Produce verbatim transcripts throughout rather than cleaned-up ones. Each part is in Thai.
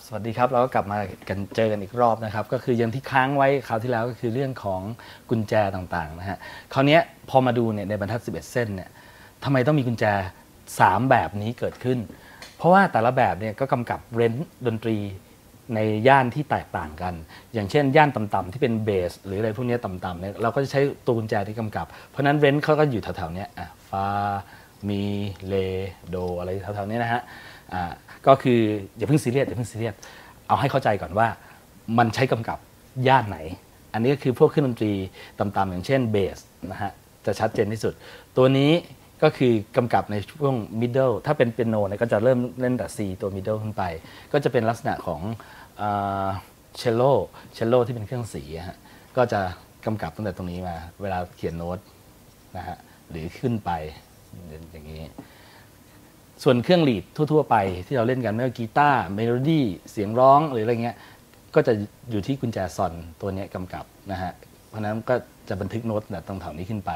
สวัสดีครับเราก็กลับมากันเจอกันอีกรอบนะครับก็คือยังที่ค้างไว้คราวที่แล้วก็คือเรื่องของกุญแจต่างๆนะฮะคราวนี้พอมาดูเนี่ยในบรรทัดสิบเอ็ดเส้นเนี่ยทำไมต้องมีกุญแจสามแบบนี้เกิดขึ้นเพราะว่าแต่ละแบบเนี่ยก็กำกับเรนจ์ดนตรีในย่านที่แตกต่างกันอย่างเช่นย่านต่ำๆที่เป็นเบสหรืออะไรพวกนี้ต่ำๆเนี่ยเราก็จะใช้ตัวกุญแจที่กำกับเพราะนั้นเรนจ์เขาก็อยู่แถวๆนี้อ่ะฟามีเลโดอะไรแถวๆนี้นะฮะอ่าก็คืออย่าเพิ่งซีเรียสอย่าเพิ่งซีเรียสเอาให้เข้าใจก่อนว่ามันใช้กำกับย่านไหนอันนี้ก็คือพวกเครื่องดนตรีต่ำๆอย่างเช่นเบสนะฮะจะชัดเจนที่สุดตัวนี้ก็คือกำกับในช่วง middle ถ้าเป็นเปียโนเนี่ยก็จะเริ่มเล่นแต่ C ตัว middle ขึ้นไปก็จะเป็นลักษณะของเชลโลเชลโลที่เป็นเครื่องสีฮะก็จะกำกับตั้งแต่ตรงนี้มาเวลาเขียนโน้ตนะฮะหรือขึ้นไปอย่างนี้ส่วนเครื่องลีดทั่วๆไปที่เราเล่นกันไม่ว่ากีตาร์เมโลดี้เสียงร้องหรืออะไรเงี้ยก็จะอยู่ที่กุญแจซอนตัวนี้กำกับนะฮะเพราะนั้นก็จะบันทึกโน้ตตรงแถวนี้ขึ้นไป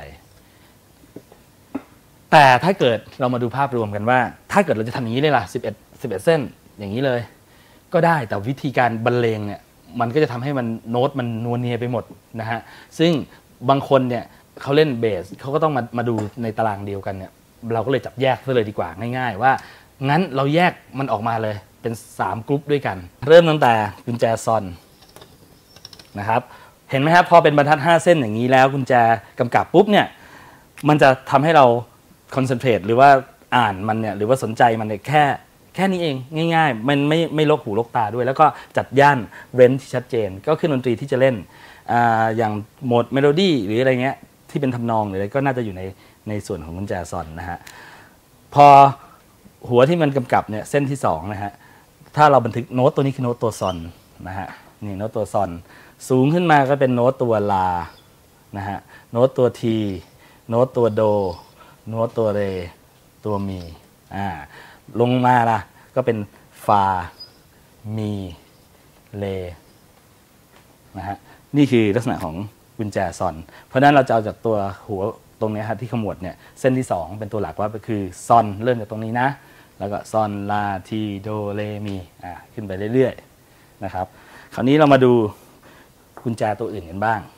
แต่ถ้าเกิดเรามาดูภาพรวมกันว่าถ้าเกิดเราจะทำอย่างนี้เลยล่ะสิบเอ็ด สิบเอ็ดเส้นอย่างนี้เลยก็ได้แต่วิธีการบรรเลงเนี่ยมันก็จะทำให้มันโน้ตมันนัวเนียไปหมดนะฮะซึ่งบางคนเนี่ยเขาเล่นเบสเขาก็ต้องมามาดูในตารางเดียวกันเนี่ยเราก็เลยจับแยกซะเลยดีกว่าง่ายๆว่างั้นเราแยกมันออกมาเลยเป็นสามกรุ๊ปด้วยกันเริ่มตั้งแต่กุญแจซอนนะครับเห็นไหมครับพอเป็นบรรทัดห้าเส้นอย่างนี้แล้วกุญแจกำกับปุ๊บเนี่ยมันจะทำให้เราคอนเซนเทรตหรือว่าอ่านมันเนี่ยหรือว่าสนใจมันเนี่ยแค่แค่นี้เองง่ายๆมันไม่ไม่ลกหูลกตาด้วยแล้วก็จัดย่านเรนจ์ที่ชัดเจนก็คือดนตรีที่จะเล่น อ, อย่างโหมดเมโลดี้หรืออะไรเงี้ยที่เป็นทำนองหรืออะไรก็น่าจะอยู่ในในส่วนของกุญแจซอนนะฮะพอหัวที่มันกำกับเนี่ยเส้นที่สองนะฮะถ้าเราบันทึกโน้ตตัวนี้คือโน้ตตัวซอนนะฮะนี่โน้ตตัวซอนสูงขึ้นมาก็เป็นโน้ตตัวลานะฮะโน้ตตัวทีโน้ตตัวโดโน้ตตัวเรตัวมีอ่าลงมาล่ะก็เป็นฟามีเลนะฮะนี่คือลักษณะของกุญแจซอนเพราะฉะนั้นเราจะเอาจากตัวหัวตรงนี้ครับที่ขมวดเนี่ยเส้นที่สองเป็นตัวหลักว่าก็คือซอนเริ่มจากตรงนี้นะแล้วก็ซอนลาทีโดเรมีอ่าขึ้นไปเรื่อยๆนะครับคราวนี้เรามาดูกุญแจตัวอื่นกันบ้าง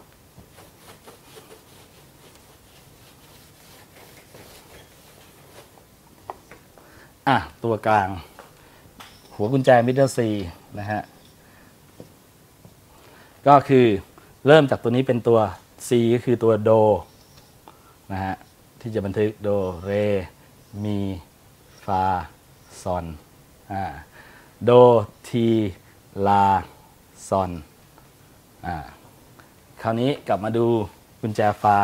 อ่ะตัวกลางหัวกุญแจมิดเดิลซีนะฮะก็คือเริ่มจากตัวนี้เป็นตัว C ก็คือตัวโดนะฮะที่จะบันทึกโดเรมีฟาซอนอ่าโดทีลาซอนอ่าคราวนี้กลับมาดูกุญแจฟา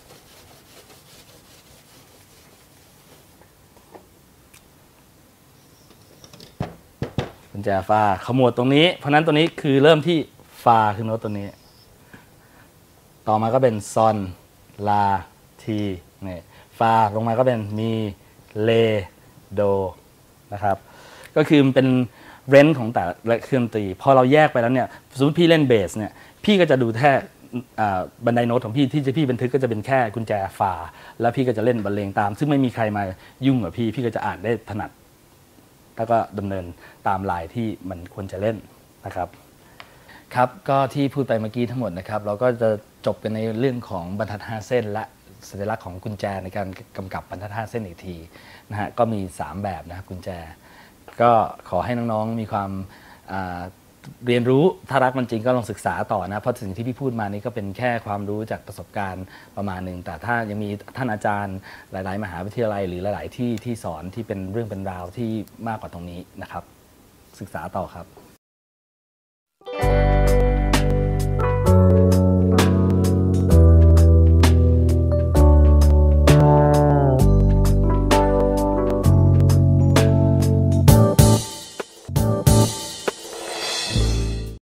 กุญแจฟาขมวดตรงนี้เพราะนั้นตัวนี้คือเริ่มที่ฟาคือโน้ตตัวนี้ต่อมาก็เป็นซอนลาทีเนี่ยฟาลงมาก็เป็นมีเลโดนะครับก็คือมันเป็นเรนจ์ของแต่ละเครื่องดนตรีพอเราแยกไปแล้วเนี่ยสมมติพี่เล่นเบสเนี่ยพี่ก็จะดูแค่บันไดโน้ตของพี่ที่จะพี่บันทึกก็จะเป็นแค่กุญแจฟาแล้วพี่ก็จะเล่นบรรเลงตามซึ่งไม่มีใครมายุ่งกับพี่พี่ก็จะอ่านได้ถนัดแล้วก็ดำเนินตามลายที่มันควรจะเล่นนะครับครับก็ที่พูดไปเมื่อกี้ทั้งหมดนะครับเราก็จะจบกันในเรื่องของบรรทัดห้าเส้นและสัญลักษณ์ของกุญแจในการกำกับบรรทัดห้าเส้นอีกทีนะฮะก็มีสามแบบนะครับกุญแจก็ขอให้น้องๆมีความเรียนรู้ถ้ารักมันจริงก็ลองศึกษาต่อนะเพราะสิ่งที่พี่พูดมานี้ก็เป็นแค่ความรู้จากประสบการณ์ประมาณหนึ่งแต่ถ้ายังมีท่านอาจารย์หลายๆมหาวิทยาลัยหรือหลายๆที่ที่สอนที่เป็นเรื่องเป็นราวที่มากกว่าตรงนี้นะครับศึกษาต่อครับ